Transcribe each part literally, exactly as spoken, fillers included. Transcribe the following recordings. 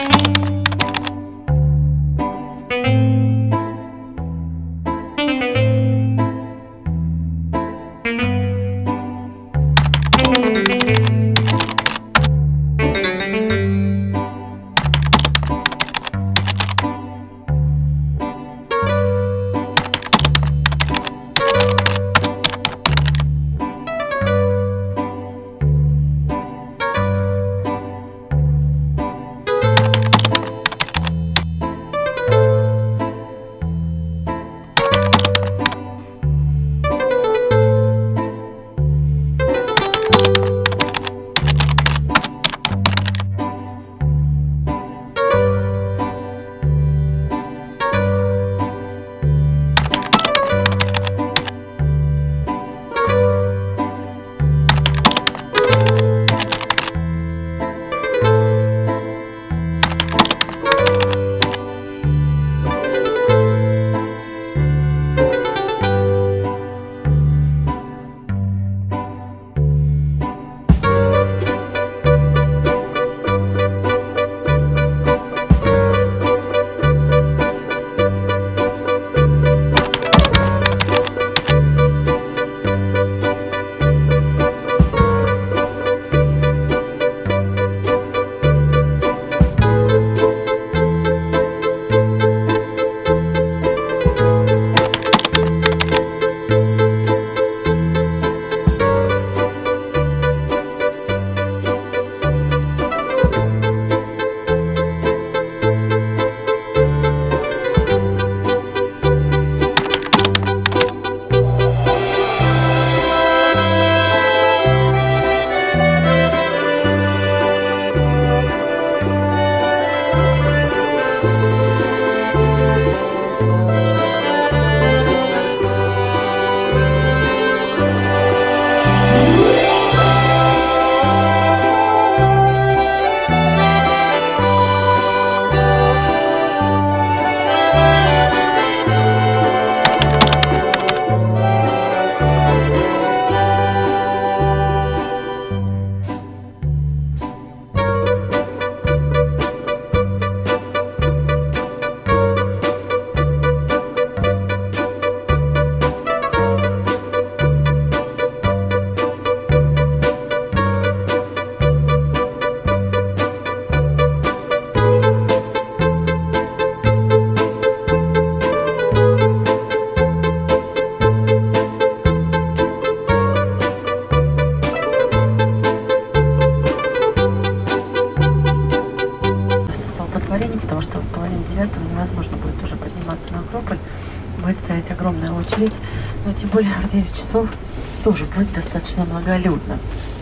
невозможно будет уже подниматься на Акрополь. Будет стоять огромная очередь, но тем более в девять часов тоже будет достаточно многолюдно.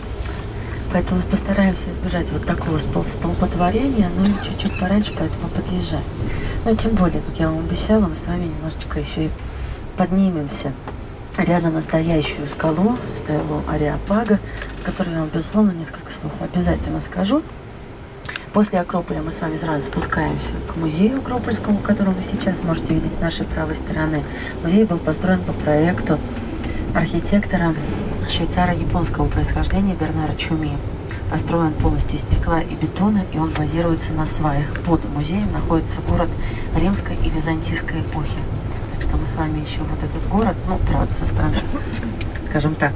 Поэтому постараемся избежать вот такого столпотворения, но чуть-чуть пораньше, поэтому подъезжаем. Но тем более, как я вам обещала, мы с вами немножечко еще и поднимемся рядом на стоящую скалу, скалу Ареопага, о которой я вам, безусловно, несколько слов обязательно скажу. После Акрополя мы с вами сразу спускаемся к музею Акропольскому, который вы сейчас можете видеть с нашей правой стороны. Музей был построен по проекту архитектора швейцара-японского происхождения Бернара Чуми. Построен полностью из стекла и бетона, и он базируется на сваях. Под музеем находится город римской и византийской эпохи. Так что мы с вами еще вот этот город, ну, правда, со стороны, скажем так,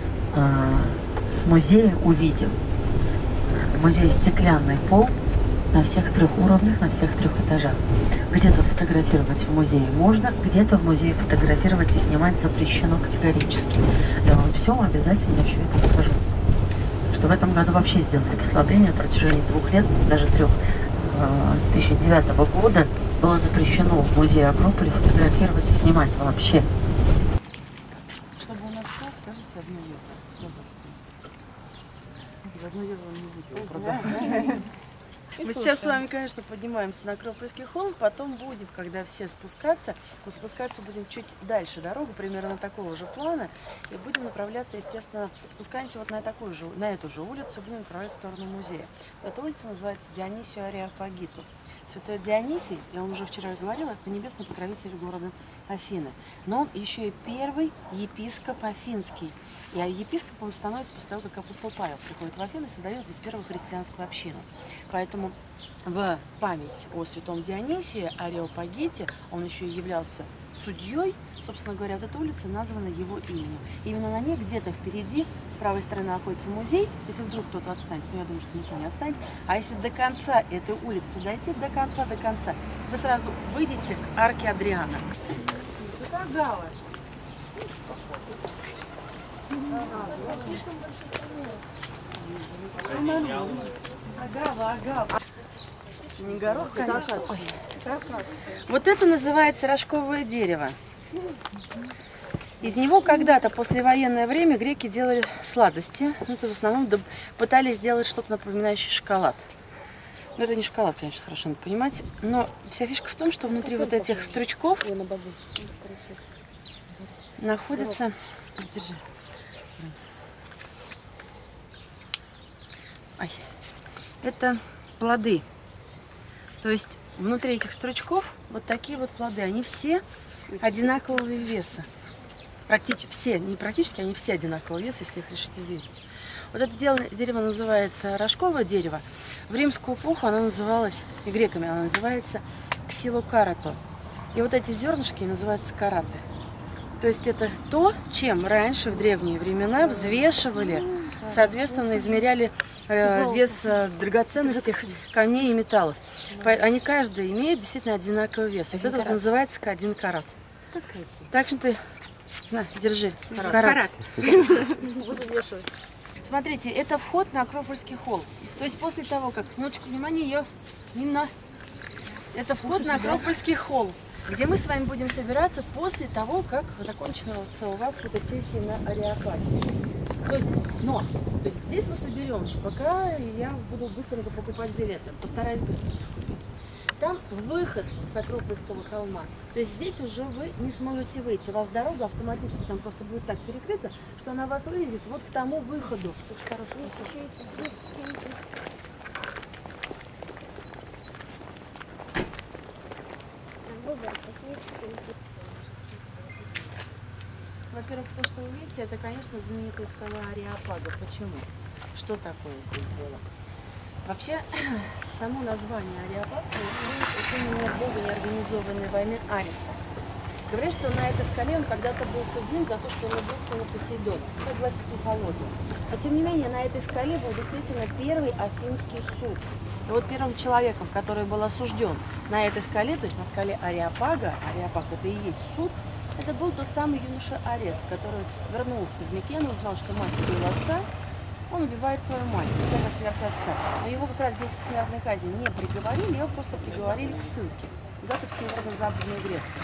с музея увидим. Музей стеклянный пол на всех трех уровнях, на всех трех этажах. Где-то фотографировать в музее можно, где-то в музее фотографировать и снимать запрещено категорически. Я вам все обязательно все это скажу. Что в этом году вообще сделали послабление на протяжении двух лет, даже трех, две тысячи девятого года было запрещено в музее Акрополя фотографировать и снимать вообще. Чтобы он отстал, скажите одну евро. Сразу отстал. Одну евро не будет его продавать. Мы сейчас с вами, конечно, поднимаемся на Акропольский холм, потом будем, когда все спускаться, мы спускаться будем чуть дальше дорогу, примерно такого же плана, и будем направляться, естественно, спускаемся вот на такую же, на эту же улицу, будем направляться в сторону музея. Эта улица называется Дионисию Ареопагиту. Святой Дионисий, я вам уже вчера говорила, это небесный покровитель города Афины, но он еще и первый епископ афинский. И епископом становится после того, как апостол Павел приходит в Афины и создает здесь первую христианскую общину. Поэтому в память о святом Дионисии Ареопагите. Он еще и являлся судьей. Собственно говоря, вот эта улица названа его именем. Именно на ней где-то впереди, с правой стороны, находится музей. Если вдруг кто-то отстанет, ну я думаю, что никто не отстанет. А если до конца этой улицы дойти, до конца, до конца, вы сразу выйдете к арке Адриана. Агава, агава. Не горох, конечно. Ой. Вот это называется рожковое дерево. Из него когда-то, послевоенное время, греки делали сладости. Ну, это в основном пытались сделать что-то напоминающее шоколад. Но это не шоколад, конечно, хорошо надо понимать. Но вся фишка в том, что внутри вот этих стручков находится... Держи. Ай. Это плоды. То есть внутри этих стручков вот такие вот плоды. Они все одинакового веса. Практически все, не практически, они все одинакового веса, если их решить взвесить. Вот это дерево называется рожковое дерево. В римскую эпоху оно называлось, и греками оно называется ксилокарато. И вот эти зернышки называются караты. То есть это то, чем раньше в древние времена взвешивали, соответственно, измеряли э, вес э, драгоценностей, камней и металлов. Они каждый имеют действительно одинаковый вес. Вот это вот называется один карат. Так что, на, держи. Карат. карат. Буду взвешивать. Смотрите, это вход на Акропольский холл. То есть после того, как... Минуточку, внимание, я... Нина. Это вход на Акропольский холл, где мы с вами будем собираться после того, как закончится у вас фотосессия на Ареопаге. То есть, но, то есть здесь мы соберемся, пока я буду быстренько покупать билеты, постараюсь быстренько купить. Там выход с Акропольского холма, то есть здесь уже вы не сможете выйти, у вас дорога автоматически там просто будет так перекрыта, что она вас выведет вот к тому выходу. Во-первых, то, что вы видите, это, конечно, знаменитая скала Ареопага. Почему? Что такое здесь было? Вообще, само название Ареопаг происходит от имени бога неорганизованной войны Ариса. Говорят, что на этой скале он когда-то был судим за то, что он убил сына Посейдона. Так гласит мифология. Но, тем не менее, на этой скале был действительно первый афинский суд. И вот первым человеком, который был осужден на этой скале, то есть на скале Ареопага, Ареопаг это и есть суд, это был тот самый юноша Арест, который вернулся в Микену, узнал, что мать убила отца. Он убивает свою мать, после смерти отца. Но его как раз здесь к смертной казни не приговорили, его просто приговорили к ссылке. Куда-то в северо-западную Грецию.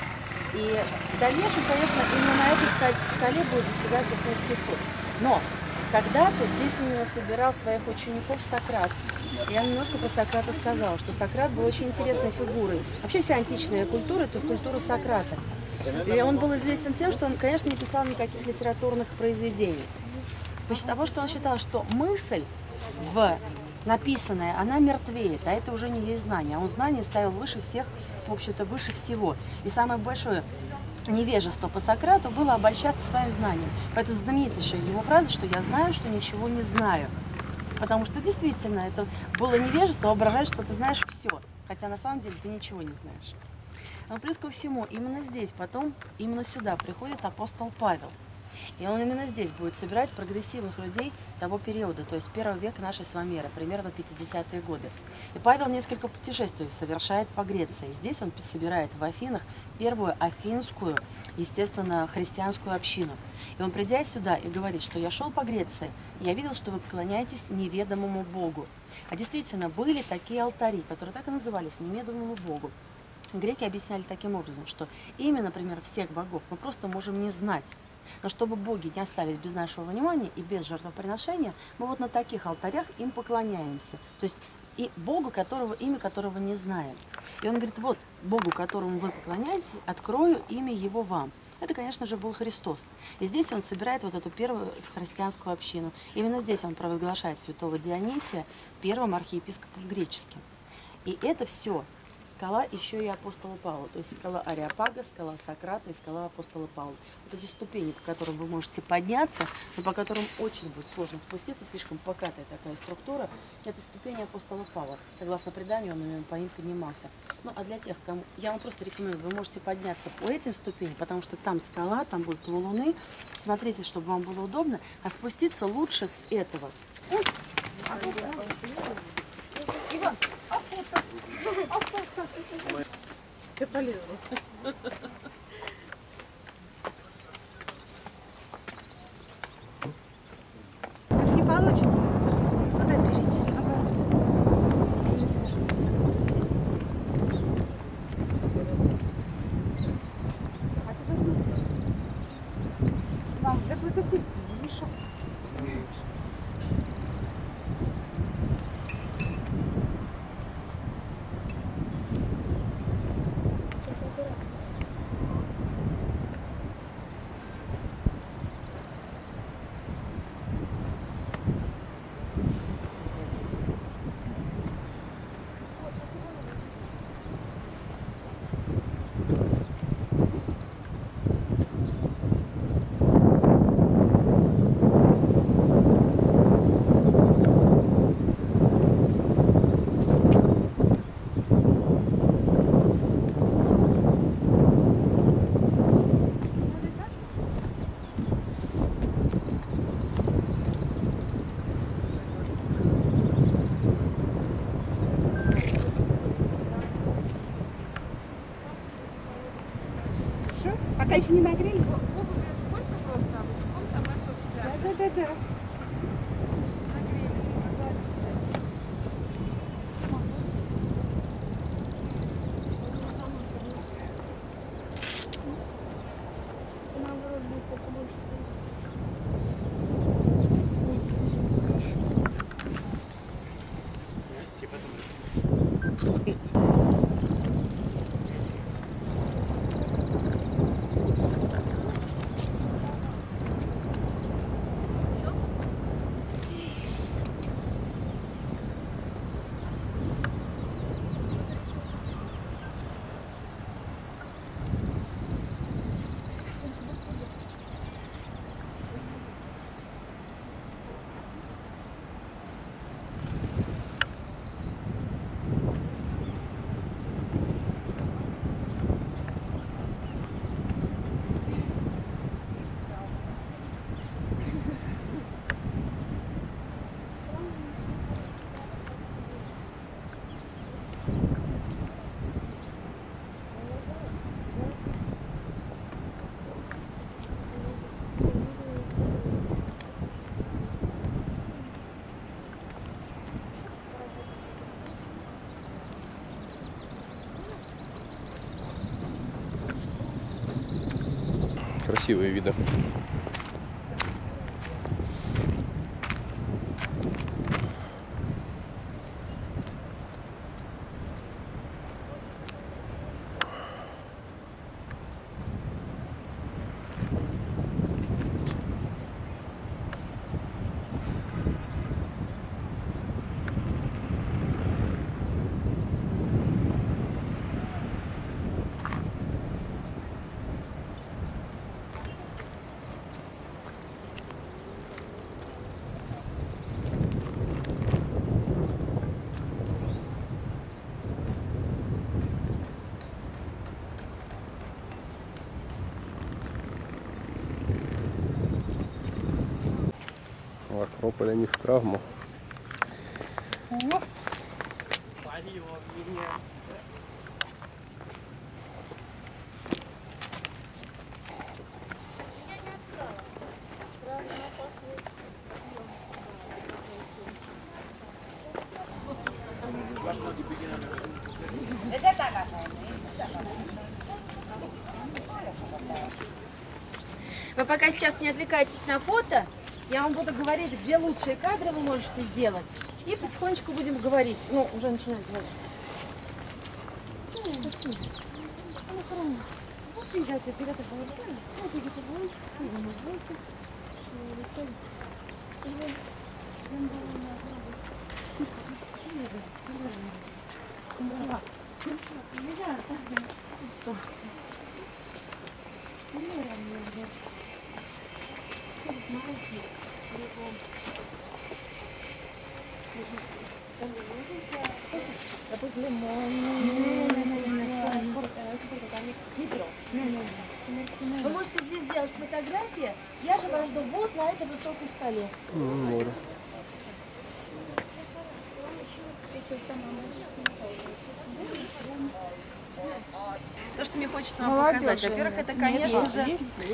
И в дальнейшем, конечно, именно на этой скале будет заседать Афинский суд. Но когда-то здесь именно собирал своих учеников Сократ. Я немножко про Сократа сказала, что Сократ был очень интересной фигурой. Вообще вся античная культура – это культура Сократа. И он был известен тем, что он, конечно, не писал никаких литературных произведений. После того, что он считал, что мысль в написанная, она мертвеет, а это уже не есть знание. А он знание ставил выше всех, в общем-то, выше всего. И самое большое невежество по Сократу было обольщаться своим знанием. Поэтому знаменитейшая его фраза, что «я знаю, что ничего не знаю». Потому что действительно это было невежество, воображать, что ты знаешь все, хотя на самом деле ты ничего не знаешь. Но плюс ко всему, именно здесь, потом, именно сюда приходит апостол Павел. И он именно здесь будет собирать прогрессивных людей того периода, то есть первого века нашей с вами эры, примерно пятидесятые годы. И Павел несколько путешествий совершает по Греции. Здесь он собирает в Афинах первую афинскую, естественно, христианскую общину. И он, придя сюда, и говорит, что я шел по Греции, и я видел, что вы поклоняетесь неведомому Богу. А действительно, были такие алтари, которые так и назывались, неведомому Богу. Греки объясняли таким образом, что имя, например, всех богов мы просто можем не знать. Но чтобы боги не остались без нашего внимания и без жертвоприношения, мы вот на таких алтарях им поклоняемся. То есть и Богу, которого, имя которого не знаем. И он говорит, вот Богу, которому вы поклоняетесь, открою имя его вам. Это, конечно же, был Христос. И здесь он собирает вот эту первую христианскую общину. Именно здесь он провозглашает святого Дионисия первым архиепископом греческим. И это все скала еще и апостола Павла. То есть скала Ареопага, скала Сократа и скала апостола Павла. Вот эти ступени, по которым вы можете подняться, но по которым очень будет сложно спуститься, слишком покатая такая структура, это ступени апостола Павла. Согласно преданию, он именно по ним поднимался. Ну, а для тех, кому... Я вам просто рекомендую, вы можете подняться по этим ступеням, потому что там скала, там будут валуны. Смотрите, чтобы вам было удобно. А спуститься лучше с этого. Иван, а фото? А фото? Ты полезла. Так не получится. Туда берите, наоборот. Не завернется. А ты посмотришь. Мам, для фотосессии не мешай. Пока еще не нагрелись? В обуви скользко просто, а босиком самое то цепляется. Да-да-да. Нагрелись. Наоборот, будет только больше скользить. Красивые виды. В Акрополе не в травму. Вы пока сейчас не отвлекайтесь на фото, я вам буду говорить, где лучшие кадры вы можете сделать. И потихонечку будем говорить. Ну, уже начинать говорить. Вы можете здесь сделать фотографии. Я же вас жду вот на этой высокой скале. Море. То, что мне хочется вам показать. Во-первых, это, конечно же,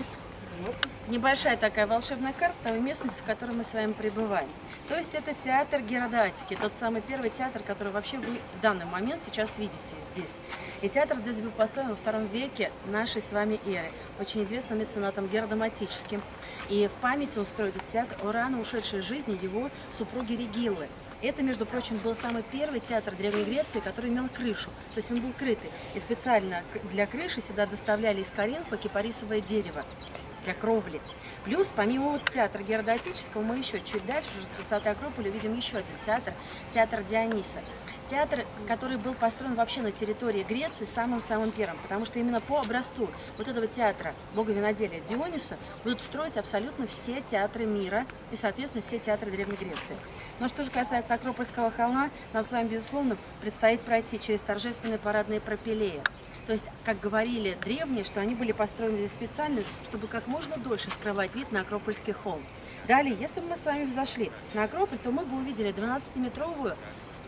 небольшая такая волшебная карта той местности, в которой мы с вами пребываем. То есть это театр Геродатики, тот самый первый театр, который вообще вы в данный момент сейчас видите здесь. И театр здесь был построен во втором веке нашей с вами эры, очень известным меценатом Геродом Атическим. И в память он строит этот театр о рано ушедшей жизни его супруги Региллы. Это, между прочим, был самый первый театр Древней Греции, который имел крышу, то есть он был крытый. И специально для крыши сюда доставляли из Коринфа кипарисовое дерево для кровли. Плюс, помимо вот театра Геродатического, мы еще чуть дальше, уже с высоты Акрополя, видим еще один театр, театр Диониса. Театр, который был построен вообще на территории Греции самым-самым первым, потому что именно по образцу вот этого театра бога виноделия Диониса будут строить абсолютно все театры мира и, соответственно, все театры Древней Греции. Но что же касается Акропольского холма, нам с вами, безусловно, предстоит пройти через торжественные парадные пропилеи. То есть, как говорили древние, что они были построены здесь специально, чтобы как можно дольше скрывать вид на Акропольский холм. Далее, если бы мы с вами взошли на Акрополь, то мы бы увидели двенадцатиметровую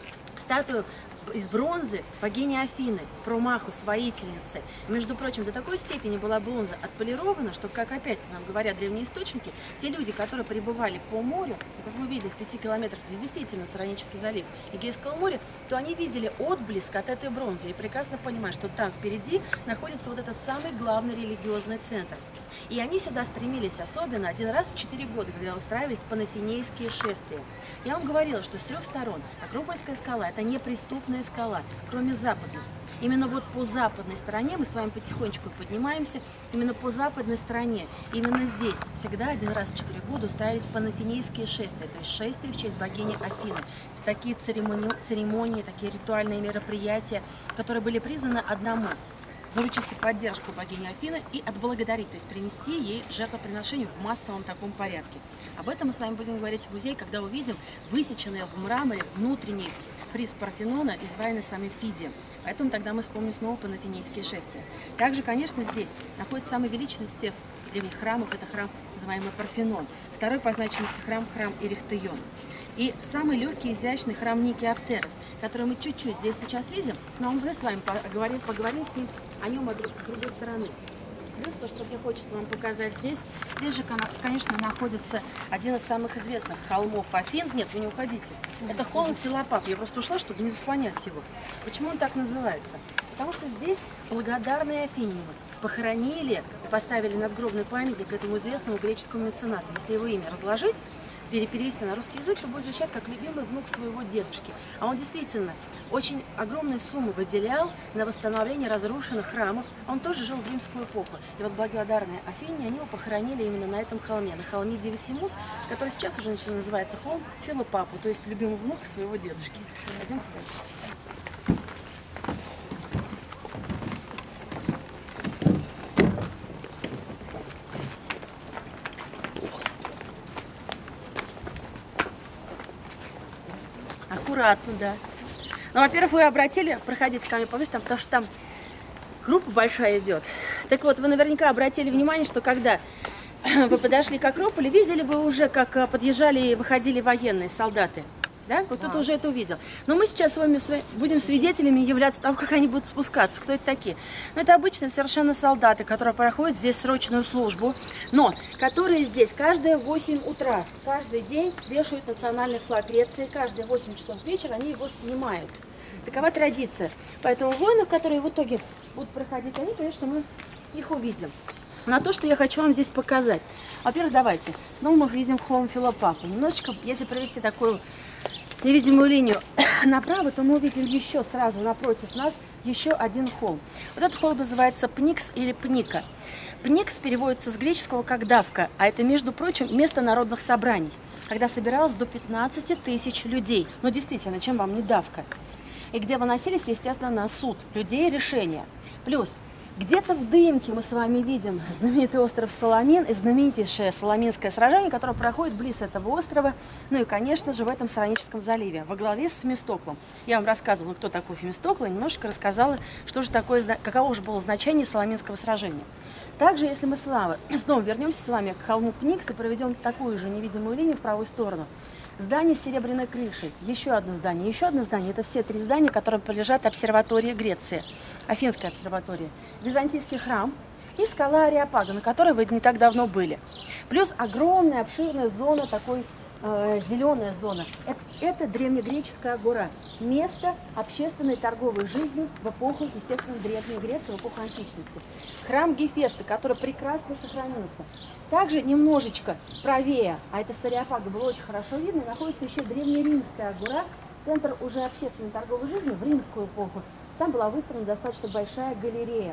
статую из бронзы богини Афины, Промахус, воительницы. И, между прочим, до такой степени была бронза отполирована, что, как опять нам говорят древние источники, те люди, которые пребывали по морю, как мы видим в пяти километрах, здесь действительно Саранический залив Эгейского моря, то они видели отблеск от этой бронзы и прекрасно понимают, что там впереди находится вот этот самый главный религиозный центр. И они сюда стремились особенно один раз в четыре года, когда устраивались панафинейские шествия. Я вам говорила, что с трех сторон Акропольская скала – это неприступная скала, кроме западной. Именно вот по западной стороне мы с вами потихонечку поднимаемся, именно по западной стороне, именно здесь всегда один раз в четыре года устраивались панафинейские шествия, то есть шествия в честь богини Афины. Это такие церемонии, церемонии, такие ритуальные мероприятия, которые были признаны одному – заручиться поддержку богини Афины и отблагодарить, то есть принести ей жертвоприношение в массовом таком порядке. Об этом мы с вами будем говорить в музее, когда увидим высеченный в мраморе внутренний фриз Парфенона, изваянный самим Фидием. Поэтому тогда мы вспомним снова панафинейские шествия. Также, конечно, здесь находится самый величественный из всех древних храмов, это храм, называемый Парфенон. Второй по значимости храм – храм Эрехтейон. И самый легкий, изящный храм Никеоптерос, который мы чуть-чуть здесь сейчас видим, но мы с вами поговорим, поговорим с ним о нем с другой стороны. Плюс то, что мне хочется вам показать здесь, здесь же, конечно, находится один из самых известных холмов Афин. Нет, вы не уходите. Это холм Филопап. Я просто ушла, чтобы не заслонять его. Почему он так называется? Потому что здесь благодарные афиняне похоронили и поставили надгробный памятник этому известному греческому меценату. Если его имя разложить, перевести на русский язык, то будет звучать как любимый внук своего дедушки. А он действительно очень огромные суммы выделял на восстановление разрушенных храмов. Он тоже жил в римскую эпоху. И вот благодарные афиняне, они его похоронили именно на этом холме, на холме Девяти Муз, который сейчас уже называется холм Филопапу, то есть любимый внук своего дедушки. Пойдемте дальше. Аккуратно, да. Ну, во-первых, вы обратили, проходите ко мне поближе, там, потому что там группа большая идет. Так вот, вы наверняка обратили внимание, что когда вы подошли к Акрополю, видели бы уже, как подъезжали и выходили военные солдаты. Да? Вот кто-то уже это увидел. Но мы сейчас с вами будем свидетелями являться того, как они будут спускаться. Кто это такие? Ну, это обычные совершенно солдаты, которые проходят здесь срочную службу, но которые здесь каждые восемь утра, каждый день вешают национальный флаг Греции, каждые восемь часов вечера они его снимают. Такова традиция. Поэтому воины, которые в итоге будут проходить, они, конечно, мы их увидим. На то, что я хочу вам здесь показать. Во-первых, давайте. Снова мы видим холм Филопапу. Немножечко, если провести такую невидимую линию направо, то мы увидим еще сразу напротив нас еще один холм. Вот этот холм называется Пникс или Пника. Пникс переводится с греческого как давка, а это, между прочим, место народных собраний, когда собиралось до пятнадцати тысяч людей. Но действительно, чем вам не давка? и где выносились, естественно, на суд людей решения. Плюс где-то в дымке мы с вами видим знаменитый остров Саламин и знаменитейшее Саламинское сражение, которое проходит близ этого острова, ну и, конечно же, в этом Сараническом заливе, во главе с Фемистоклом. Я вам рассказывала, кто такой Фемистокл, и немножечко рассказала, что же такое, каково же было значение Саламинского сражения. Также, если мы снова вернемся с вами к холму Пникс и проведем такую же невидимую линию в правую сторону, здание с серебряной крышей, еще одно здание, еще одно здание. Это все три здания, которые прилежат обсерватории Греции, Афинская обсерватория, Византийский храм и скала Ареопага, на которой вы не так давно были. Плюс огромная, обширная зона, такой э, зеленая зона. Это, это древнегреческая гора, место общественной торговой жизни в эпоху, естественно, Древней Греции, в эпоху античности. Храм Гефеста, который прекрасно сохранился. Также немножечко правее, а это с Ареопага было очень хорошо видно, находится еще древнеримская гора, центр уже общественной торговой жизни в римскую эпоху. Там была выстроена достаточно большая галерея.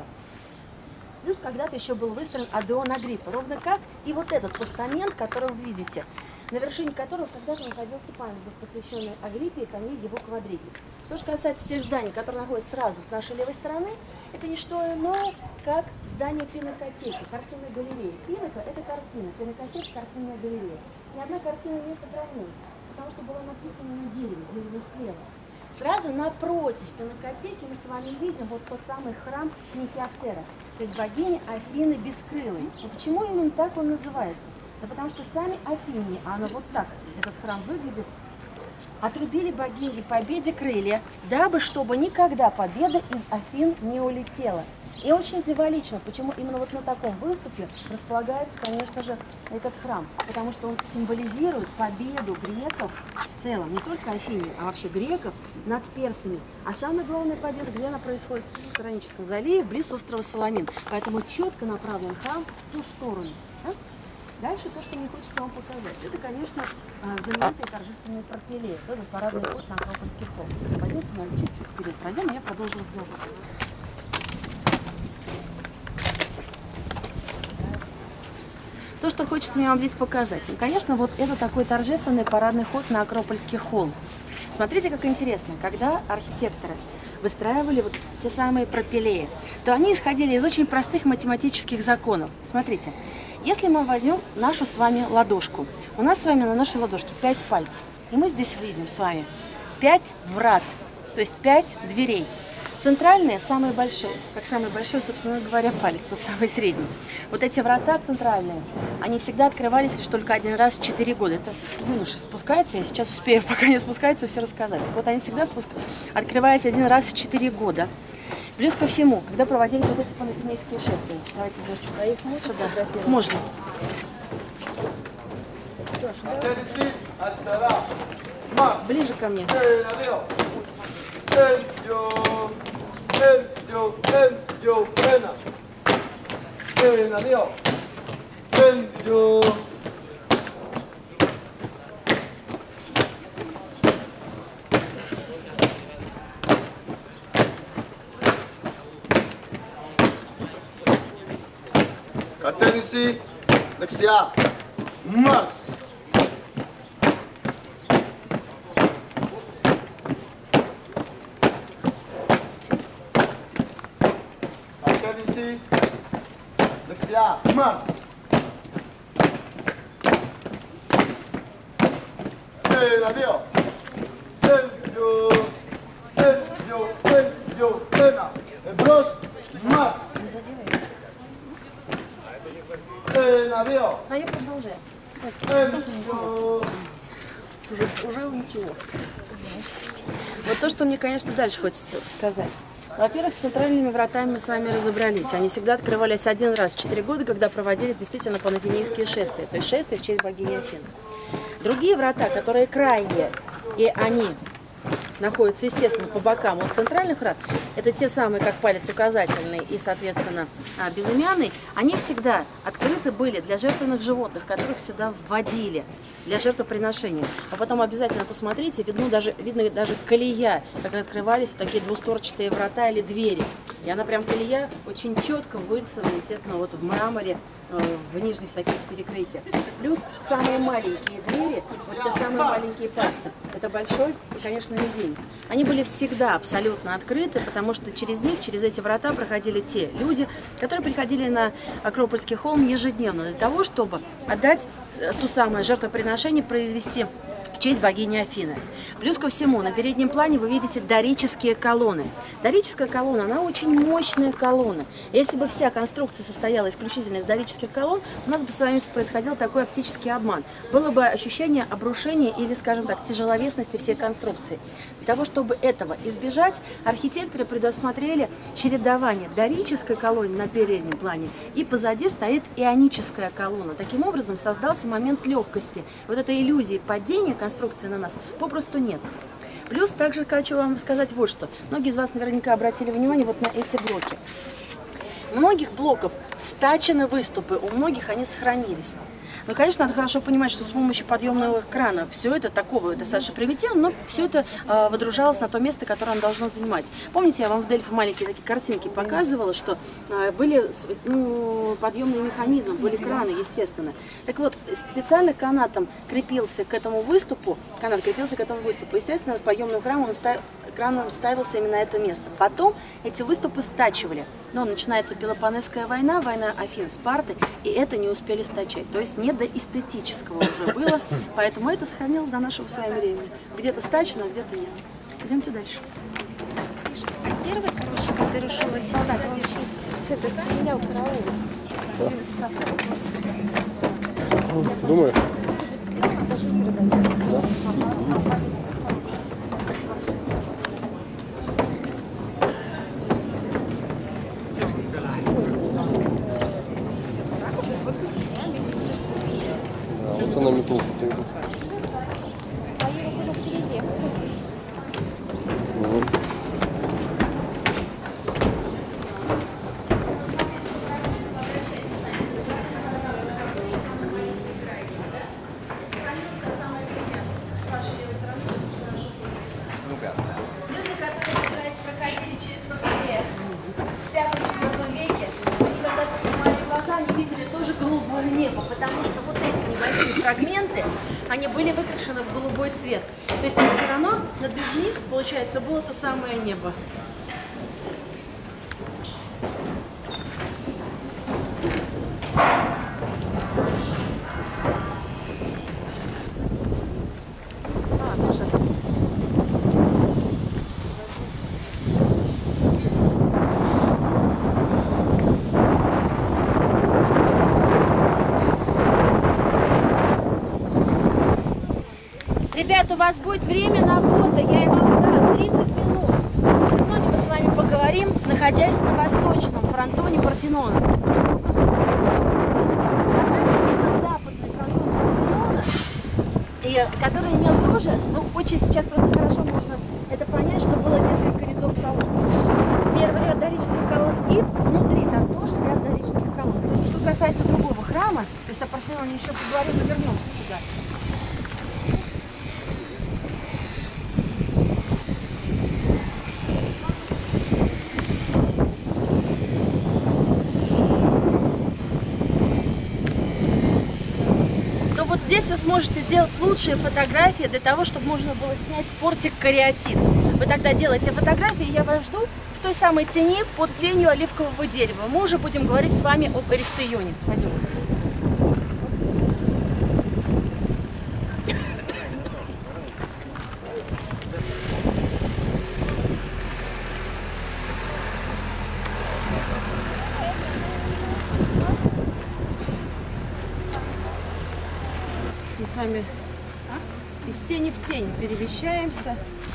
Плюс когда-то еще был выстроен Адеон Агриппа, ровно как и вот этот постамент, который вы видите, на вершине которого когда-то находился памятник, посвященный Агриппе и коне его квадриге. Что же касается тех зданий, которые находятся сразу с нашей левой стороны, это не что иное, как здание пинакотеки, картинной галереи. Пинака – это картина, пинакотека – картинная галерея. Ни одна картина не сохранилась, потому что была написана на дереве, дерево слева. Сразу напротив пинакотеки мы с вами видим вот тот самый храм Никеоптерос, то есть богини Афины Бескрылой. Но почему именно так он называется? Да потому что сами Афине, а она вот так, этот храм выглядит, отрубили богине победе крылья, дабы, чтобы никогда победа из Афин не улетела. И очень символично, почему именно вот на таком выступе располагается, конечно же, этот храм. Потому что он символизирует победу греков в целом, не только Афине, а вообще греков над персами. А самая главная победа, где она происходит? В Сараническом заливе, близ острова Саламин. Поэтому четко направлен храм в ту сторону. Да? Дальше то, что мне хочется вам показать, это, конечно, знаменитые торжественные пропилеи. Это парадный ход на Акропольский холм. Пойдемте, наверное, чуть-чуть вперед пройдем, и я продолжу разговор. То, что хочется мне вам здесь показать. И, конечно, вот это такой торжественный парадный ход на Акропольский холм. Смотрите, как интересно. Когда архитекторы выстраивали вот те самые пропилеи, то они исходили из очень простых математических законов. Смотрите. Если мы возьмем нашу с вами ладошку, у нас с вами на нашей ладошке пять пальцев, и мы здесь видим с вами пять врат, то есть пять дверей. Центральные самые большие, как самый большой, собственно говоря, палец, тот самый средний. Вот эти врата центральные, они всегда открывались лишь только один раз в четыре года. Это юноша спускается, я сейчас успею, пока не спускается, все рассказать. Так вот они всегда спуск... открывались один раз в четыре года. Плюс ко всему, когда проводились вот эти панафинейские шествия. Давайте немножечко проехали сюда. Можно. Ближе ко мне. Катениси, дексия, марш! Катениси, дексия, марш! Эй, Надео! Эльо, эльо, эльо, эльо, эброс, марш! А я продолжаю. Уже, уже ничего. Вот то, что мне, конечно, дальше хочется сказать. Во-первых, с центральными вратами мы с вами разобрались. Они всегда открывались один раз в четыре года, когда проводились действительно панафинейские шествия, то есть шествия в честь богини Афины. Другие врата, которые крайние, и они находятся, естественно, по бокам от центральных врат, это те самые, как палец указательный и, соответственно, безымянный, они всегда открыты были для жертвенных животных, которых сюда вводили для жертвоприношения. А потом обязательно посмотрите, видно даже, видно даже колея, как открывались такие двусторчатые врата или двери. И она прям колея очень четко вырисована, естественно, вот в мраморе, в нижних таких перекрытиях. Плюс самые маленькие двери, вот те самые маленькие пальцы. Это большой и, конечно, мизинец. гостиниц. Они были всегда абсолютно открыты, потому что через них, через эти врата проходили те люди, которые приходили на Акропольский холм ежедневно для того, чтобы отдать ту самое жертвоприношение, произвести в честь богини Афины. Плюс ко всему, на переднем плане вы видите дорические колонны. Дорическая колонна, она очень мощная колонна. Если бы вся конструкция состояла исключительно из дорических колонн, у нас бы с вами происходил такой оптический обман. Было бы ощущение обрушения или, скажем так, тяжеловесности всей конструкции. Для того, чтобы этого избежать, архитекторы предусмотрели чередование дорической колонны на переднем плане, и позади стоит ионическая колонна. Таким образом создался момент легкости. Вот этой иллюзии падения конструкции на нас попросту нет. Плюс также хочу вам сказать вот что. Многие из вас наверняка обратили внимание вот на эти блоки. У многих блоков стачены выступы, у многих они сохранились. Ну, конечно, надо хорошо понимать, что с помощью подъемного крана все это такого достаточно примитивно, но все это э, водружалось на то место, которое оно должно занимать. Помните, я вам в Дельфи маленькие такие картинки показывала, что э, были ну, подъемные механизмы, были краны, естественно. Так вот, специально канатом крепился к этому выступу, канат крепился к этому выступу. Естественно, подъемным краном, став... краном ставился именно это место. Потом эти выступы стачивали. Но начинается Пелопонесская война, война Афин, Спарты, и это не успели стачать. То есть не до эстетического уже было, поэтому это сохранилось до нашего с вами времени. Где-то стачено, а где-то нет. Идемте дальше. Первый, короче, который ушел из солдат, он еще с этой стрелял караул. Думаю. Даже Юра заметил. Вот она метулка идет. А Юра уже впереди. Угу. Люди, которые проходили через Бакалея в пятом-четвёртом веке, они когда поднимали глаза, они видели тоже голубое небо, потому что вот эти небольшие фрагменты, они были выкрашены в голубой цвет. То есть все равно над них, получается, было то самое небо. Ребята, у вас будет время на фото, я им вам дам тридцать минут. Сегодня мы с вами поговорим, находясь на восточном фронтоне Парфенона. Это западный фронтон Парфенона, и который имел тоже, ну очень сейчас просто хорошо можно это понять, что было несколько рядов колонн. Первый ряд дорических колонн и внутри там тоже ряд дорических колонн. То есть, что касается другого храма, то есть о Парфеноне еще поговорим, мы вернемся сюда. Здесь вы сможете сделать лучшие фотографии для того, чтобы можно было снять портик кариатид. Вы тогда делаете фотографии, я вас жду в той самой тени под тенью оливкового дерева. Мы уже будем говорить с вами об эрихтеоне. Пойдемте. Мы с вами из тени в тень перемещаемся.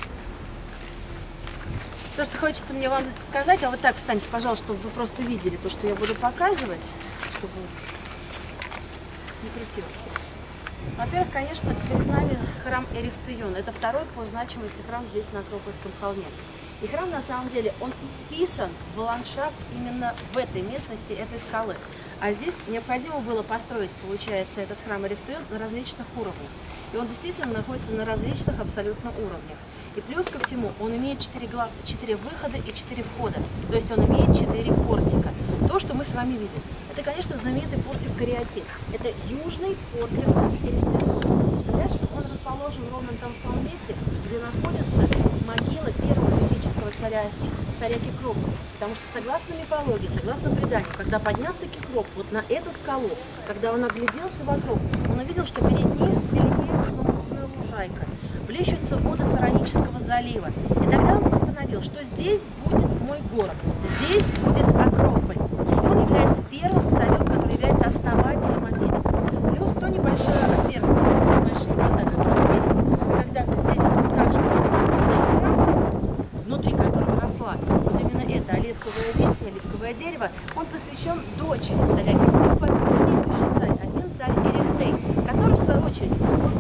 То, что хочется мне вам сказать, а вот так встаньте, пожалуйста, чтобы вы просто видели то, что я буду показывать, чтобы не крутилось. Во-первых, конечно, перед нами храм Эрихтеон. Это второй по значимости храм здесь, на Акропольском холме. И храм, на самом деле, он вписан в ландшафт именно в этой местности, этой скалы. А здесь необходимо было построить, получается, этот храм Эрихтеон на различных уровнях. И он действительно находится на различных абсолютно уровнях. И плюс ко всему, он имеет четыре, глав... четыре выхода и четыре входа. То есть он имеет четыре портика. То, что мы с вами видим. Это, конечно, знаменитый портик кариатид. Это южный портик Эрихтеона. Дальше он расположен расположен ровно на том самом месте, где находится могила первого мифического царя Афин, царя Кекропа. Потому что согласно мифологии, согласно преданию, когда поднялся Кекроп вот на эту скалу, когда он огляделся вокруг, он увидел, что перед ним зеленеет изумрудная лужайка, плещутся воды Саронического залива. И тогда он постановил, что здесь будет мой город, здесь будет Акрополь. И он является первым царем, который является основателем Афин. Плюс то небольшое отверстие, небольшие врата, которые вы видите, когда-то здесь был также храм, внутри которого росла вот именно это оливковое ветвь, оливковое дерево, он посвящен дочери царя Кекропа, следующий царь, один царь Эрехтей, который в свою очередь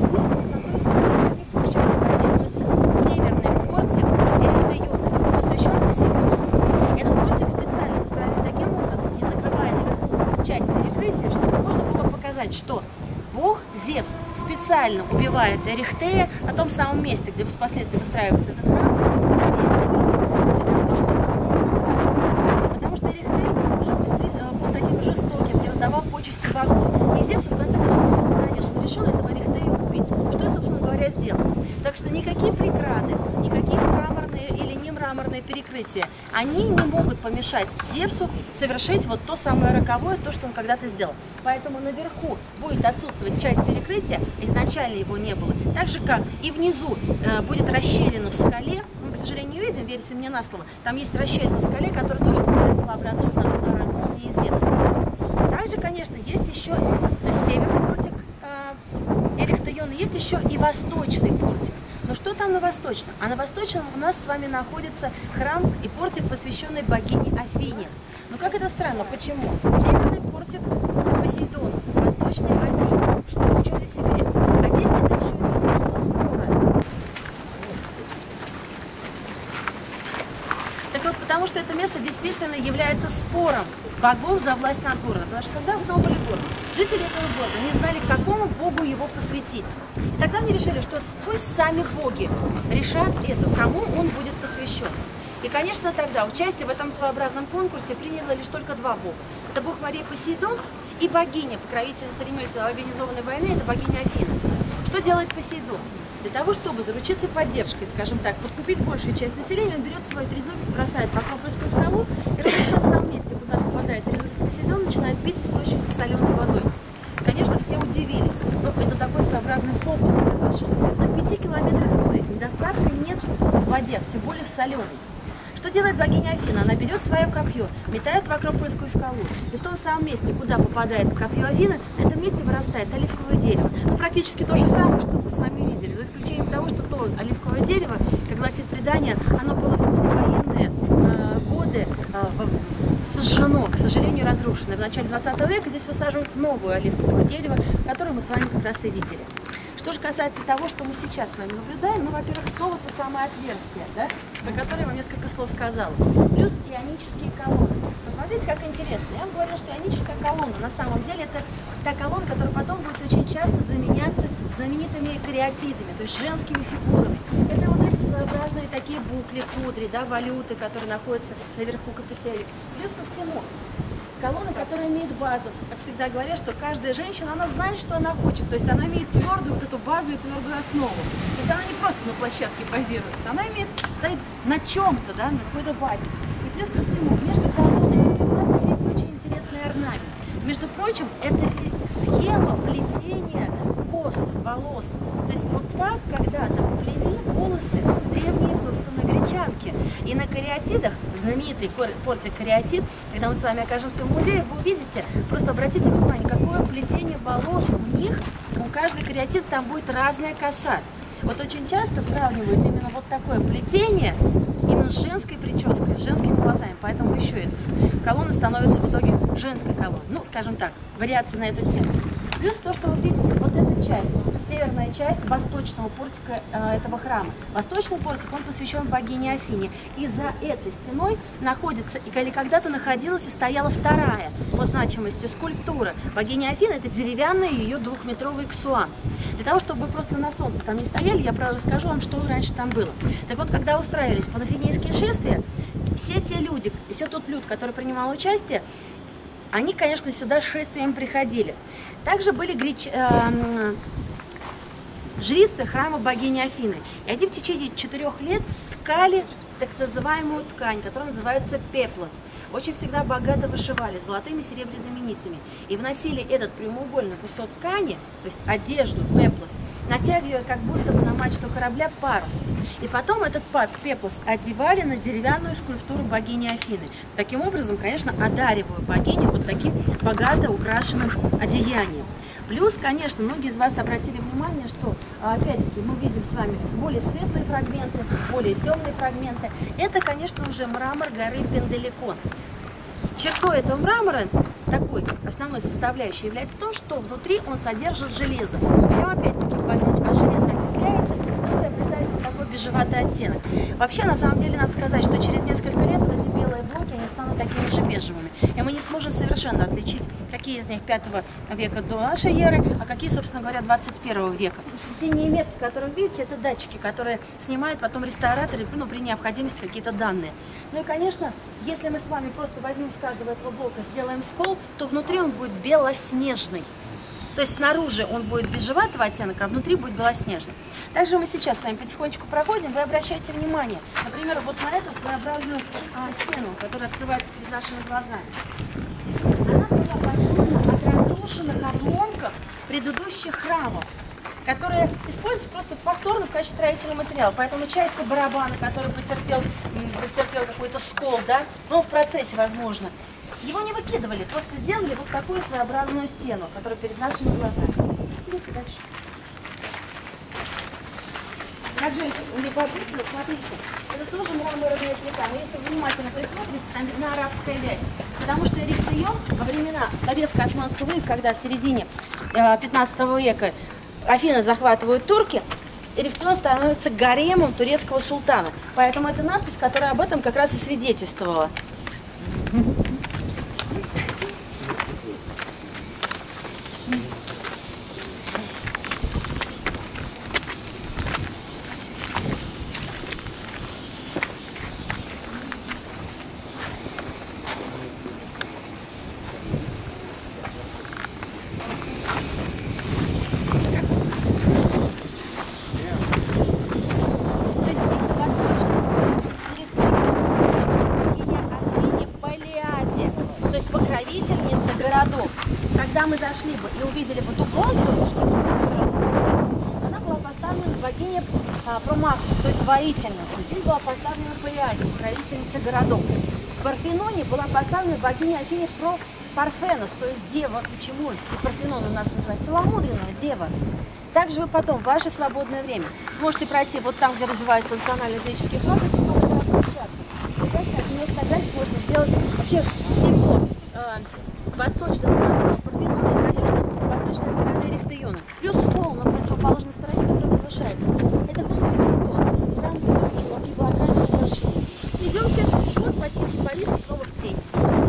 сейчас базируется северный портик Эрехтейона, посвящен Посейдону. Этот портик специально поставили таким образом, не закрывая наверху часть перекрытия, чтобы можно было показать, что бог Зевс специально убивает Эрехтея на том самом месте, где впоследствии выстраивается этот храм, потому что Эрехтей был таким жестоким, не воздавал почести богов. И Зевс в конце концов, конечно, решил этого Эрехтея убить, что я, собственно говоря, сделал. Так что никакие преграды, никакие мраморные или не мраморные перекрытия, они не могут помешать Зевсу совершить вот то самое роковое, то, что он когда-то сделал. Поэтому наверху будет отсутствовать часть перекрытия, изначально его не было. Так же, как и внизу э, будет расщелина в скале, мы, к сожалению, не видим, верьте мне на слово, там есть расщелина в скале, которая тоже была образована от удара молнии Зевса. Также, конечно, есть еще, то есть северный портик э, Эрехтейона, есть еще и восточный портик. Но что там на восточном? А на восточном у нас с вами находится храм и портик, посвященный богине Афине. Но как это странно? Почему? Северный портик Посейдону, восточный Афине. Что, в чем здесь секрет? А здесь это еще и место спора. Так вот, потому что это место действительно является спором богов за власть над городом. Потому что когда основали город, жители этого города не знали, к какому богу его посвятить. И тогда они решили, что пусть сами боги решат это, кому он будет посвящен. И, конечно, тогда участие в этом своеобразном конкурсе приняло лишь только два бога. Это бог морей Посейдон и богиня, покровительница ремесел организованной войны, это богиня Афина. Что делает Посейдон? Для того, чтобы заручиться поддержкой, скажем так, подкупить большую часть населения, он берет свой трезубец, бросает в Акропольскую скалу, и ровно в том самом месте, куда попадает трезубец Посейдон, начинает бить источник с соленой водой. Конечно, все удивились, но это такой своеобразный фокус произошел. Но в пяти километрах моря недостатка нет в воде, тем более в соленой. Что делает богиня Афина? Она берет свое копье, метает в Акропольскую скалу. И в том самом месте, куда попадает копье Афины, на этом месте вырастает оливковое дерево. Ну, практически то же самое, что мы с вами видели, за исключением того, что то оливковое дерево, как гласит предание, оно было в послевоенные э, годы э, сожжено, к сожалению, разрушено. В начале двадцатого века здесь высаживают новое оливковое дерево, которое мы с вами как раз и видели. Что же касается того, что мы сейчас с вами наблюдаем, ну, во-первых, снова то самое отверстие, да, про которое я вам несколько слов сказала. Плюс ионические колонны. Посмотрите, как интересно. Я вам говорила, что ионическая колонна на самом деле это та колонна, которая потом будет очень часто заменяться знаменитыми кариатидами, то есть женскими фигурами. Это вот эти своеобразные такие букли, кудри, да, валюты, которые находятся наверху капителей. Плюс ко всему, колонна, которая имеет базу. Как всегда говорят, что каждая женщина, она знает, что она хочет. То есть она имеет твердую вот эту базу и твердую основу. То есть она не просто на площадке базируется, она имеет, стоит на чем-то, да, на какой-то базе. И плюс ко всему, между колоннами у нас видите очень интересный орнамент. Между прочим, это схема плетения кос, волос. То есть вот так когда-то плели волосы древние, собственно, гречанки. И на кариатидах, знаменитый портик кариатид, когда мы с вами окажемся в музее, вы увидите, просто обратите внимание, какое плетение волос у них, у каждой кариатида там будет разная коса. Вот очень часто сравнивают именно вот такое плетение именно с женской прической, с женскими волосами. Поэтому еще эта колонна становится в итоге женской колонной. Ну, скажем так, вариации на эту тему. Плюс то, что вы видите, вот эта часть, северная часть восточного портика э, этого храма. Восточный портик, он посвящен богине Афине. И за этой стеной находится, или когда-то находилась и стояла вторая по значимости скульптура. Богиня Афины — это деревянный ее двухметровый ксуан. Для того, чтобы вы просто на солнце там не стояли, я правда расскажу вам, что раньше там было. Так вот, когда устраивались панафинейские шествия, все те люди, все тот люд, который принимал участие, они, конечно, сюда шествием приходили. Также были греч... э, жрицы храма богини Афины. И они в течение четырех лет ткали так называемую ткань, которая называется пеплос. Очень всегда богато вышивали золотыми серебряными нитями. И вносили этот прямоугольный кусок ткани, то есть одежду, пеплос, натягивая как будто бы на мачту корабля парус. И потом этот пеплос одевали на деревянную скульптуру богини Афины. Таким образом, конечно, одаривая богиню вот таким богато украшенным одеянием. Плюс, конечно, многие из вас обратили внимание, что, опять-таки, мы видим с вами более светлые фрагменты, более темные фрагменты. Это, конечно, уже мрамор горы Пенделикон. Чертой этого мрамора, такой основной составляющей, является то, что внутри он содержит железо. Прямо опять-таки поймете, а железо окисляется, и приобретает вот такой бежеватый оттенок. Вообще, на самом деле, надо сказать, что через несколько лет вот эти белые блоки, они станут такими же бежевыми. И мы не сможем совершенно отличить, какие из них пятого века до нашей эры, а какие, собственно говоря, двадцать первого века. Синие метки, которые вы видите, это датчики, которые снимают потом реставраторы, ну, при необходимости какие-то данные. Ну и, конечно, если мы с вами просто возьмем с каждого этого блока, сделаем скол, то внутри он будет белоснежный. То есть снаружи он будет бежеватого оттенка, а внутри будет белоснежный. Также мы сейчас с вами потихонечку проходим, вы обращаете внимание, например, вот на эту своеобразную а, стену, которая открывается перед нашими глазами. Она была построена от разрушенных обломков предыдущих храмов, которые используют просто повторно в качестве строительного материала. Поэтому части барабана, который потерпел, потерпел какой-то скол, да, ну, в процессе, возможно, его не выкидывали, просто сделали вот такую своеобразную стену, которая перед нашими глазами. Идите дальше. Также любопытно, смотрите, это тоже мраморная плита, но если вы внимательно присмотритесь, там видна арабская вязь. Потому что Эрихтейон во времена турецко-османского века, когда в середине пятнадцатого века Афины захватывают турки, Эрихтейон становится гаремом турецкого султана. Поэтому это надпись, которая об этом как раз и свидетельствовала. Когда мы зашли бы и увидели бы ту бронзовую, она была поставлена богиня а, Промахус, то есть воительница. Здесь была поставлена Палеаде, покровительница городов. В Парфеноне была поставлена богиня Афины Про Парфенос, то есть дева. Почему? И Парфенон у нас называется целомудренная дева. Также вы потом, в ваше свободное время, сможете пройти вот там, где развивается национальный греческий флаг, и снова возвращаться. Например, фотографии можно сделать вообще всего э, восточного Парфенона, конечно, восточной стороны Эрихтейона. Плюс холм на противоположной стороне, который возвышается. Это холм Гипотоз, храм Святого Георгия, Благодатного украшения. Идемте вот по тихой Полисы снова в тень.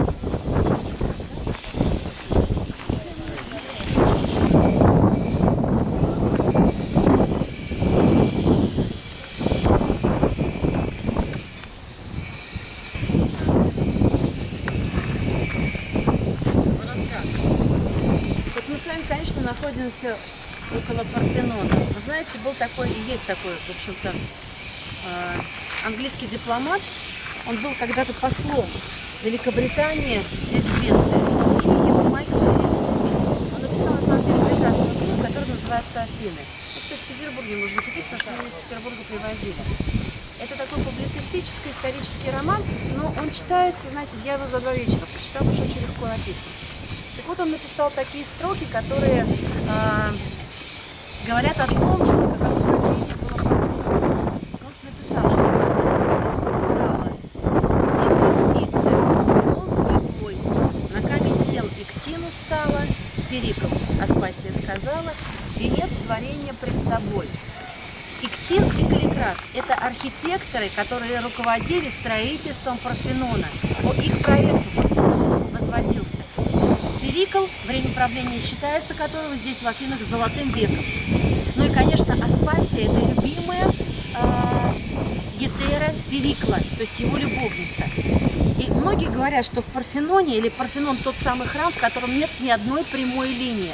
Находимся около Парфенона. Вы знаете, был такой и есть такой, в общем-то, английский дипломат. Он был когда-то послом Великобритании здесь, в Греции. Имя его Майкл Дэвид Смит. Он написал, на самом деле, прекрасную книгу, которая называется «Афины». Это, кстати, в Петербурге можно купить, потому что его из Петербурга привозили. Это такой публицистический исторический роман, но он читается, знаете, я его за два вечера прочитала, потому что очень легко написан. Так вот, он написал такие строки, которые э, говорят о том, что каково значение было. Он написал, что прекрасно стало. Тихой птицы, смолк и бой. На камень сел и к тину стала. Перикл Аспасия сказала: венец творения пред тобой. Иктин и Каликрат – это архитекторы, которые руководили строительством Парфенона. По их проекту Парфенон возводился. Перикл, время правления считается которого здесь в Афинах золотым веком. Ну и, конечно, Аспасия – это любимая э, Гетера Перикла, то есть его любовница. И многие говорят, что в Парфеноне, или Парфенон тот самый храм, в котором нет ни одной прямой линии.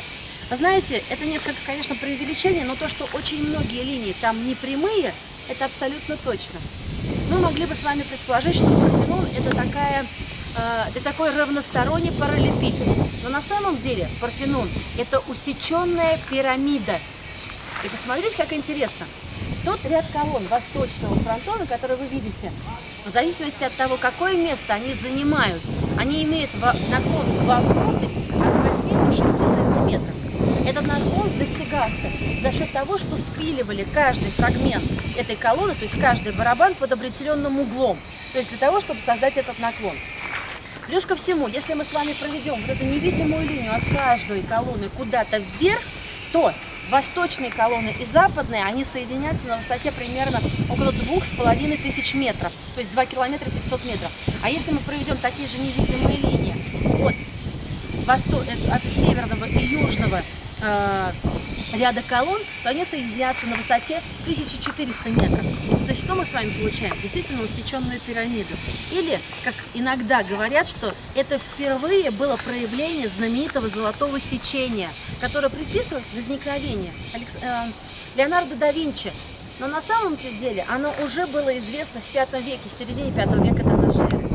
Вы знаете, это несколько, конечно, преувеличение, но то, что очень многие линии там не прямые, это абсолютно точно. Мы могли бы с вами предположить, что Парфенон это такая, э, это такой равносторонний параллелепипед. Но на самом деле Парфенон это усеченная пирамида. И посмотрите, как интересно. Тот ряд колонн восточного фронтона, который вы видите, в зависимости от того, какое место они занимают, они имеют наклон вовнутрь от восьми до шести сантиметров. Этот наклон достигался за счет того, что спиливали каждый фрагмент этой колонны, то есть каждый барабан под определенным углом, то есть для того, чтобы создать этот наклон. Плюс ко всему, если мы с вами проведем вот эту невидимую линию от каждой колонны куда-то вверх, то восточные колонны и западные, они соединятся на высоте примерно около двух с половиной тысяч метров, то есть два километра пятьсот метров. А если мы проведем такие же невидимые линии от, восток, от северного и южного э, ряда колонн, то они соединятся на высоте тысяча четыреста метров. То есть что мы с вами получаем? Действительно усеченную пирамиду. Или, как иногда говорят, что это впервые было проявление знаменитого золотого сечения, которое приписывает возникновение Алекс... э, Леонардо да Винчи. Но на самом деле оно уже было известно в пятом веке, в середине пятого века до нашей эры.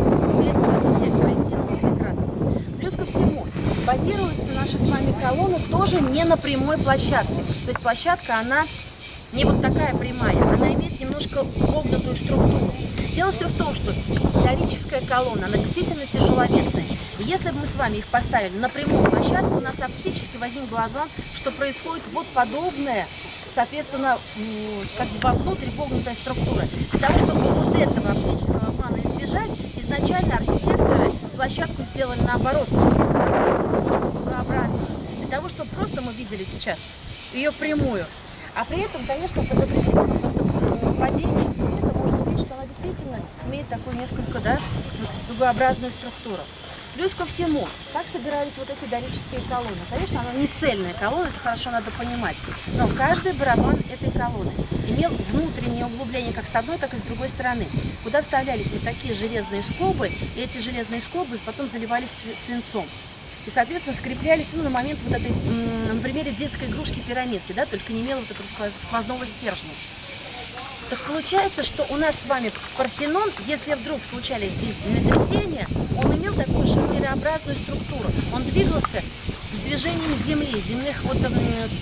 Плюс ко всему, базируются наши с вами колонны тоже не на прямой площадке. То есть площадка, она не вот такая прямая, она имеет немножко вогнутую структуру. Дело все в том, что дорическая колонна, она действительно тяжеловесная. И если бы мы с вами их поставили на прямую площадку, у нас оптически возник глаза, что происходит вот подобное, соответственно, как бы вовнутрь вогнутая структура. Для того, чтобы вот этого оптического обмана избежать, изначально архитекторы площадку сделали наоборот, кругообразную, для того, чтобы просто мы видели сейчас ее прямую. А при этом, конечно, под определенным просто падением света можно видеть, что она действительно имеет такую несколько, да, вот, дугообразную структуру. Плюс ко всему, как собирались вот эти дорические колонны? Конечно, она не цельная колонна, это хорошо надо понимать. Но каждый барабан этой колонны имел внутреннее углубление как с одной, так и с другой стороны, куда вставлялись вот такие железные скобы, и эти железные скобы потом заливались свинцом. И, соответственно, скреплялись ну, на момент вот этой, на примере детской игрушки пирамидки, да, только не имела вот этого сквозного стержня. Так получается, что у нас с вами Парфенон, если вдруг случались здесь землетрясения, он имел такую шарообразную структуру. Он двигался с движением земли, земных вот, да,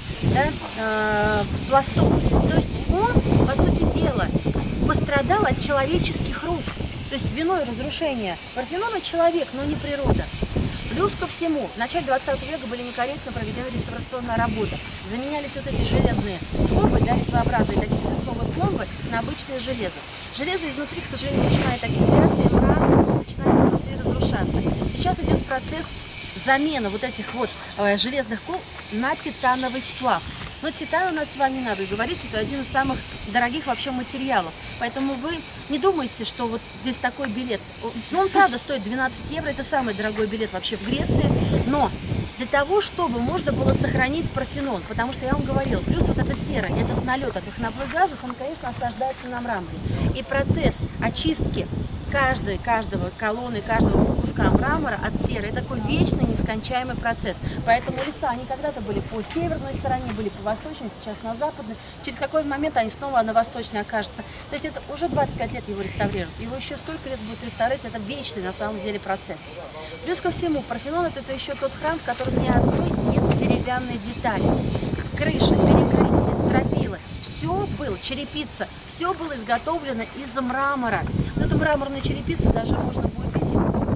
э, пластов. То есть он, по сути дела, пострадал от человеческих рук. То есть виной разрушения Парфенона человек, но не природа. Плюс ко всему, в начале двадцатого века были некорректно проведены реставрационная работа. Заменялись вот эти железные скобы, да, своеобразные такие свинцовые пломбы на обычное железо. Железо изнутри, к сожалению, начинает окисляться, и мрамор начинает изнутри разрушаться. Сейчас идет процесс замены вот этих вот э, железных колб на титановый сплав. Но титан у нас с вами не надо говорить, это один из самых дорогих вообще материалов. Поэтому вы не думайте, что вот здесь такой билет. Ну, он правда стоит двенадцать евро, это самый дорогой билет вообще в Греции. Но для того, чтобы можно было сохранить Парфенон, потому что я вам говорила, плюс вот эта сера, этот налет от выхлопных газов, он, конечно, осаждается на мраморе. И процесс очистки каждой, каждого колонны, каждого куска мрамора от серы, это такой вечный, нескончаемый процесс. Поэтому леса, они когда-то были по северной стороне, были по восточной, сейчас на западной. Через какой момент они снова на восточной окажутся. То есть это уже двадцать пять лет его реставрируют. Его еще столько лет будет реставрировать, это вечный на самом деле процесс. Плюс ко всему, Парфенон это, это еще тот храм, в котором ни одной нет деревянной детали. Крыша, перекрытие, стропила. Все было, черепица, все было изготовлено из мрамора. Но эту мраморную черепицу даже можно будет видеть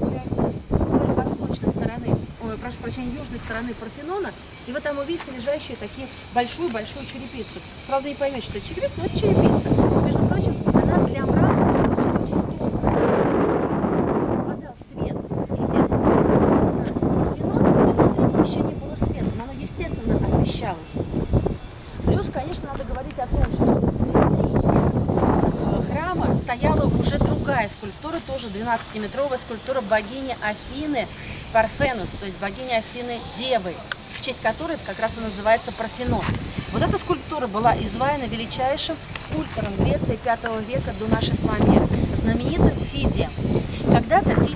с восточной стороны, ой, прошу прощения, южной стороны Парфенона. И вы там увидите лежащую такие большую-большую черепицу. Сразу не поймете, что это черепица, но это черепица. Между прочим, она для мрамора очень-очень тонкая. Попадал свет, естественно, на Парфенон, то внутри еще не было света, но оно, естественно, освещалось. Плюс, конечно, надо говорить о том, что внутри храма стояла уже другая скульптура, тоже двенадцатиметровая скульптура богини Афины Парфенус, то есть богини Афины Девы, в честь которой как раз и называется Парфенон. Вот эта скульптура была изваяна величайшим скульптором Греции пятого века до нашей с вами эры, знаменитым Фидием. Когда-то Фидий действительно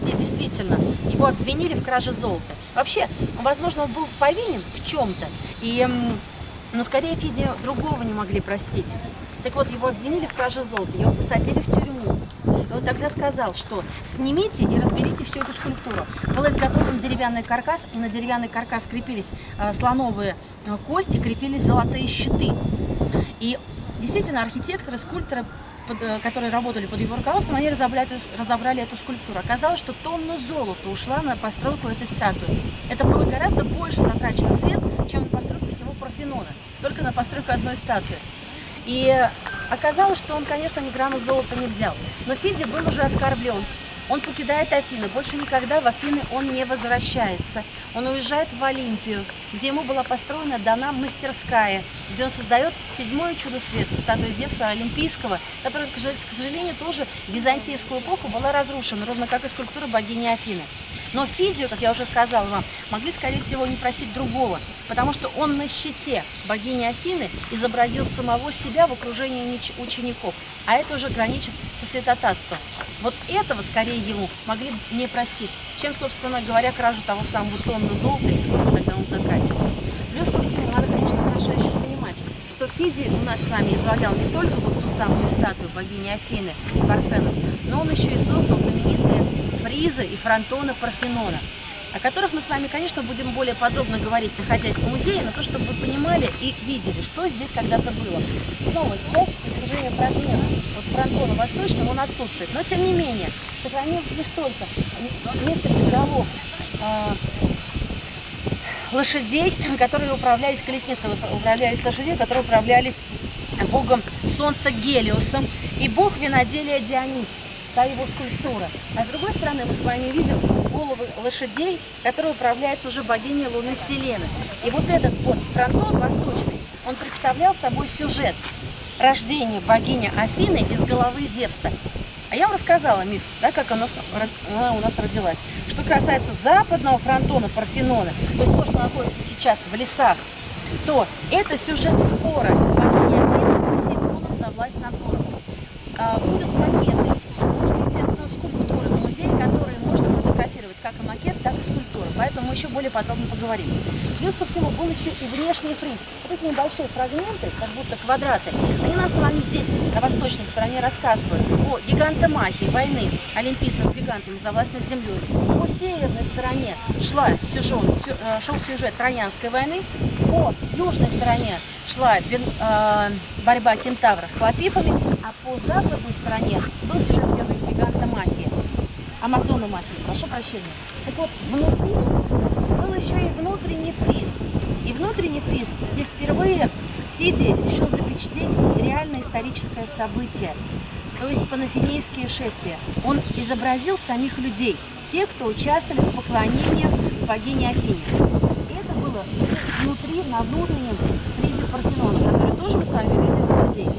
действительно его обвинили в краже золота. Вообще, возможно, он был повинен в чем-то, и, но скорее Фиди другого не могли простить. Так вот, его обвинили в краже золота, его посадили в тюрьму. И он тогда сказал, что снимите и разберите всю эту скульптуру. Был изготовлен деревянный каркас, и на деревянный каркас крепились э, слоновые э, кости, крепились золотые щиты. И действительно, архитекторы, скульпторы, под, э, которые работали под его руководством, они разобрали, разобрали эту скульптуру. Оказалось, что тонна золота ушла на постройку этой статуи. Это было гораздо больше затрачено средств, чем на постройку всего Парфенона. Только на постройку одной статуи. И оказалось, что он, конечно, ни грамма золота не взял. Но Фиди был уже оскорблен. Он покидает Афины. Больше никогда в Афины он не возвращается. Он уезжает в Олимпию, где ему была построена, дана мастерская, где он создает седьмое чудо света, статую Зевса Олимпийского, которая, к сожалению, тоже в византийскую эпоху была разрушена, ровно как и скульптура богини Афины. Но Фидию, как я уже сказала вам, могли, скорее всего, не простить другого, потому что он на щите богини Афины изобразил самого себя в окружении учеников, а это уже граничит со святотатством. Вот этого, скорее, ему могли не простить, чем, собственно говоря, кражу того самого тонны золота, и сколько тогда он закатил. Плюс ко всему, надо, конечно, хорошо еще понимать, что Фидий у нас с вами излагал не только вот ту самую статую богини Афины, Парфенос, но он еще и создал знаменитые фризы и фронтоны Парфенона, о которых мы с вами, конечно, будем более подробно говорить, находясь в музее, но то, чтобы вы понимали и видели, что здесь когда-то было. Снова часть, к сожалению, фрагмент вот фронтона восточного, он отсутствует, но тем не менее сохранилось лишь только несколько голов э, лошадей, которые управлялись колесницей, управлялись лошадей, которые управлялись богом солнца Гелиосом и бог виноделия Дионис. Та его скульптура. А с другой стороны мы с вами видим головы лошадей, которые управляют уже богиней Луны Селены. И вот этот вот фронтон восточный, он представлял собой сюжет рождения богини Афины из головы Зевса. А я вам рассказала миф, да, как она, она у нас родилась. Что касается западного фронтона Парфенона, то есть то, что находится сейчас в лесах, то это сюжет спора богини Афины с Посейдоном за власть над городом. А, будут макеты. Которые можно фотографировать как и макет, так и скульптуру. Поэтому мы еще более подробно поговорим. Плюс ко всему был еще и внешний фриз. Вот эти небольшие фрагменты, как будто квадраты, они нам с вами здесь, на восточной стороне, рассказывают о гигантомахии войны олимпийцев с гигантами за власть над землей. По северной стороне шла сюжет, шел сюжет Троянской войны. По южной стороне шла э, борьба кентавров с лапифами, а по западной стороне был сюжет гигантомахии. Амазономахии, прошу прощения. Так вот, внутри был еще и внутренний фриз. И внутренний фриз здесь впервые Фидий решил запечатлеть реальное историческое событие, то есть панафинейские шествия. Он изобразил самих людей, тех, кто участвовали в поклонении богине Афине. И это было внутри, на внутреннем фризе Парфенона, который тоже мы с вами видели в музее.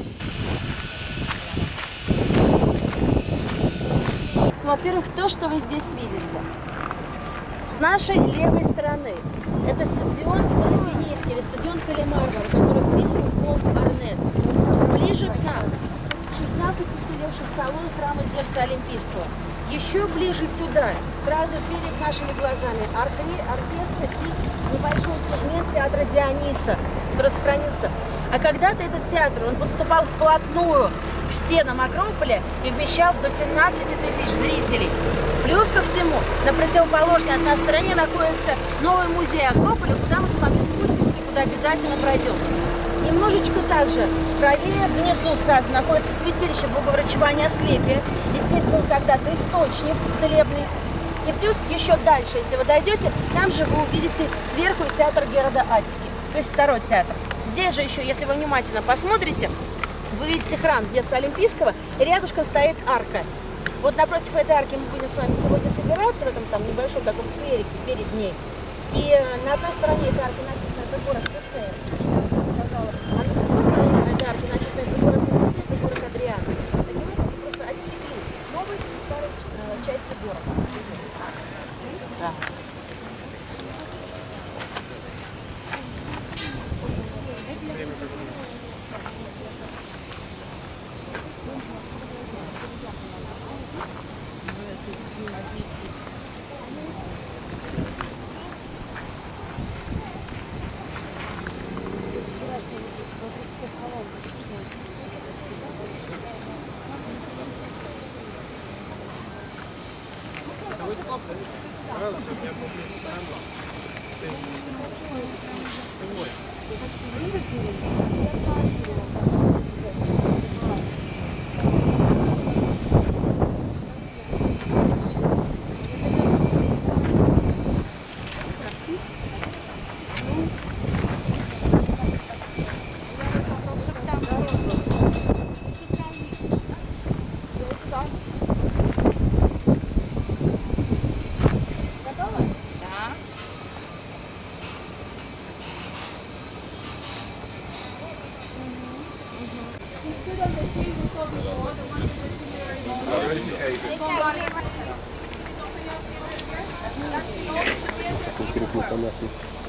Во-первых, то, что вы здесь видите. С нашей левой стороны это стадион Панафинейский, или стадион Калимармар, который вписан в фонд Арнет. Ближе к нам шестнадцать уцелевших колонн храма Зевса Олимпийского. Еще ближе сюда, сразу перед нашими глазами, оркестр и небольшой сегмент театра Диониса, который сохранился. А когда-то этот театр, он подступал вплотную к стенам Акрополя и вмещал до семнадцати тысяч зрителей. Плюс ко всему, на противоположной от нас стороне находится новый музей Акрополя, куда мы с вами спустимся и куда обязательно пройдем. Немножечко также правее, внизу сразу находится святилище Боговрачевания Асклепия. И здесь был когда-то источник целебный. И плюс еще дальше, если вы дойдете, там же вы увидите сверху и театр Герода Аттики, то есть второй театр. Здесь же еще, если вы внимательно посмотрите, вы видите храм Зевса Олимпийского, и рядышком стоит арка. Вот напротив этой арки мы будем с вами сегодня собираться, в этом там небольшом таком скверике перед ней. И на одной стороне этой арки написано «Это город Тесея», а на другой стороне этой арки написано «Это город Тесея, это город Адриана». Таким образом просто отсекли новые и старые части города. Да. Непонятно.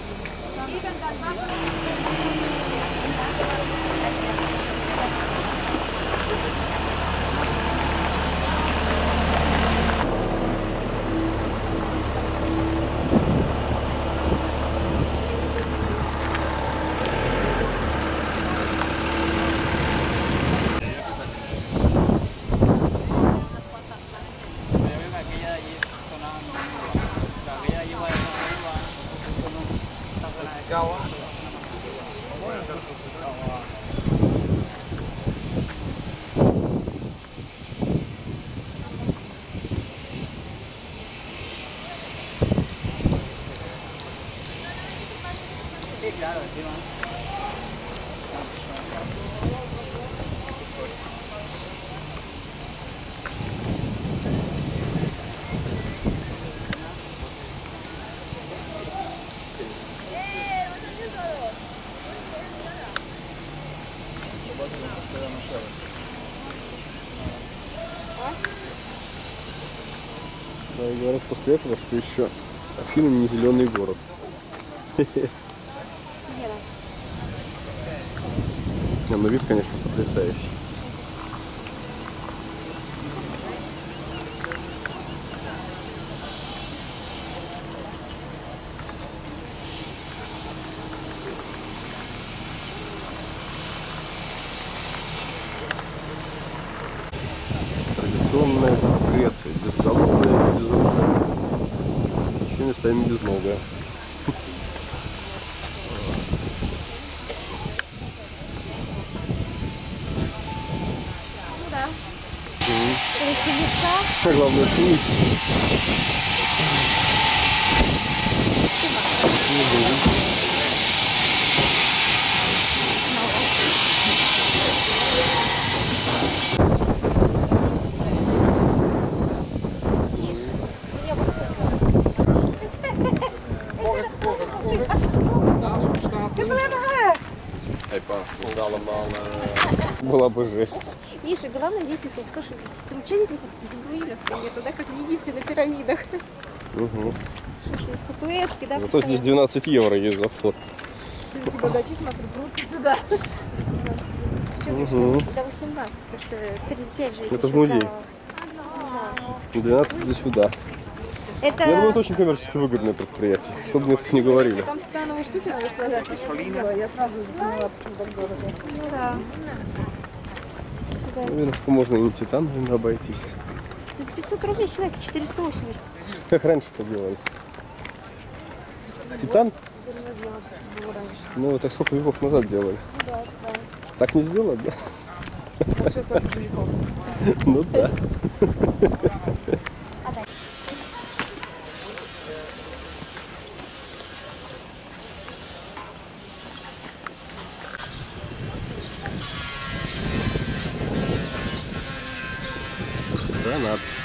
Да, и говорят после этого, что еще Афины не зеленый город. Не, ну вид, конечно, потрясающий. Традиционная Греция, безголовая и безрукая. Еще местами безногая. Главное снимить. Была бы жесть. Миша, главное здесь эти, слушай, ты учись здесь бедуинов, туда как в Египте на пирамидах. Угу. Эти статуэтки, да? Зато здесь двенадцать евро есть за вход. Богачи, смотри, прут сюда. Угу. До восемнадцати, потому что пять же. Это в музей. двенадцать за сюда. Это... Я думаю, это очень коммерчески выгодное предприятие, чтобы мне так не говорили. Там титановые штуки надо сложать. Я сразу поняла, почему так дорого. Ну да. Уверен, что можно и не титановыми обойтись. пятьсот рублей человек, четыреста восемьдесят. Как раньше-то делали? Титан? Ну, так сколько веков назад делали? Ну да, да. Так не сделать, да? А что столько мужиков? Ну да. Гранат.